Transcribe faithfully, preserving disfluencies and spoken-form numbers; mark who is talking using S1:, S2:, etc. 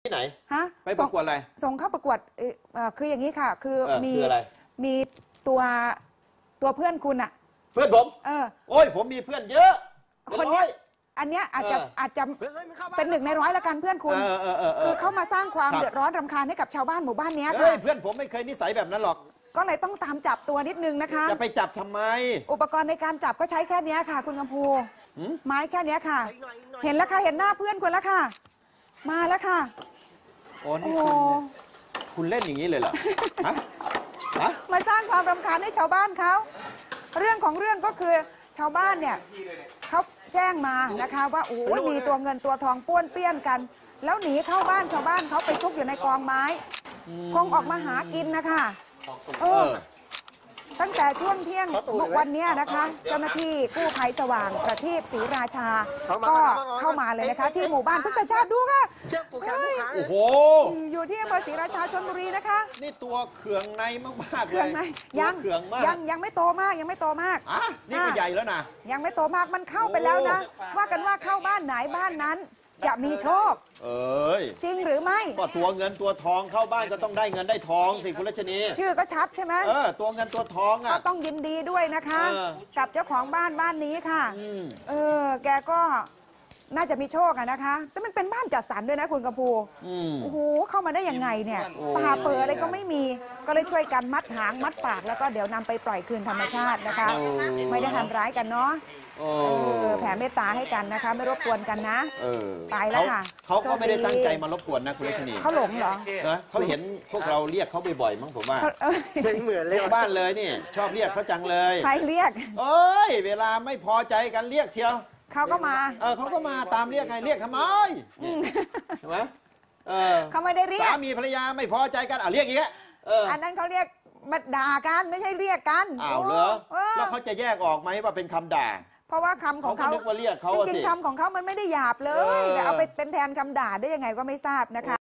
S1: ที่ไหน
S2: ฮะ
S1: ไปประกวดอะไร
S2: ส่งเข้าประกวดเอ่อคืออย่างนี้ค่ะคือมีมีตัวตัวเพื่อนคุณอะ
S1: เพื่อนผมเออโอ้ยผมมีเพื่อนเยอะ
S2: คนนี้อันเนี้ยอาจจะอาจจะเป็นหนึ่งในร้อยละกันเพื่อนคุณคือเข้ามาสร้างความเดือดร้อนรำคาญให้กับชาวบ้านหมู่บ้านนี้ค่ะ
S1: เพื่อนผมไม่เคยนิสัยแบบนั้นหรอก
S2: ก็เลยต้องตามจับตัวนิดนึงนะคะ
S1: จะไปจับทำไม
S2: อุปกรณ์ในการจับก็ใช้แค่นี้ค่ะคุณกำพูไม้แค่นี้ค่ะเห็นแล้วค่ะเห็นหน้าเพื่อนคุณแล้วค่ะมาแล้วค่ะ
S1: โอ้นี่คุณเล่นอย่างนี้เลยเหรอฮะ
S2: มาสร้างความรำคาญให้ชาวบ้านเขาเรื่องของเรื่องก็คือชาวบ้านเนี่ยเขาแจ้งมานะคะว่าโอ้มีตัวเงินตัวทองป้วนเปี้ยนกันแล้วหนีเข้าบ้านชาวบ้านเขาไปซุกอยู่ในกองไม้คงออกมาหากินนะคะเออตั้งแต่ช่วงเที่ยงวันนี้นะคะเจ้าหน้าที่กู้ภัยสว่างประทีปศรีราชาก็เข้ามาเลยนะคะที่หมู่บ้านพฤกษชาติดูค่ะ
S1: โอ้โห
S2: อยู่ที่อำเภอศรีราชาชลบุรีนะคะ
S1: นี่ตัวเขืองในมากๆเลยเขื
S2: องในยังยังยังไม่โตมากยังไม่โตมาก
S1: อ่ะนี่ก็ใหญ่แล้วนะ
S2: ยังไม่โตมากมันเข้าไปแล้วนะว่ากันว่าเข้าบ้านไหนบ้านนั้นจะมีโชค
S1: เอ้ย
S2: จริงหรือไม่
S1: ก็ตัวเงินตัวทองเข้าบ้านก็ต้องได้เงินได้ทองสิคุณรัชนี
S2: ชื่อก็ชัดใช่ไหม
S1: เออตัวเงินตัวทองอ่ะ
S2: ก็ต้องยินดีด้วยนะคะกับเจ้าของบ้านบ้านนี้ค่ะเออแกก็น่าจะมีโชคอะนะคะแต่มันเป็นบ้านจัดสรรด้วยนะคุณกระพูโอ้โหเข้ามาได้ยังไงเนี่ยป่าเปิดอะไรก็ไม่มีก็เลยช่วยกันมัดหางมัดปากแล้วก็เดี๋ยวนำไปปล่อยคืนธรรมชาตินะคะไม่ได้ทำร้ายกันเนาะแผ่เมตตาให้กันนะคะไม่รบกวนกันนะไปแล้วค่ะ
S1: เขาก็ไม่ได้ตั้งใจมารบกวนนะคุณรัชนี
S2: เขาหลงเหรอ
S1: เขาเห็นพวกเราเรียกเขาบ่อยๆมั้งผมว่าเหมือนเลยบ้านเลยนี่ชอบเรียกเขาจังเลย
S2: ใครเรียก
S1: เอ้ยเวลาไม่พอใจกันเรียกเชียว
S2: เขาก็มา
S1: เออเขาก็มาตามเรียกไงเรียกทำไมใช่ไหมเออ
S2: เขาไม่ได้เรียก
S1: สามีภรรยาไม่พอใจกันอ่ะเรียกอย่างเงี้ย
S2: อันนั้นเขาเรียกบัดด่ากันไม่ใช่เรียกกัน
S1: อ้าวเหรอแล้วเขาจะแยกออกไหมว่าเป็นคำด่า
S2: เพราะว่าคำของเขาจริงๆคำของเขามันไม่ได้หยาบเลยแต่เอาไปเป็นแทนคำด่าได้ยังไงก็ไม่ทราบนะคะ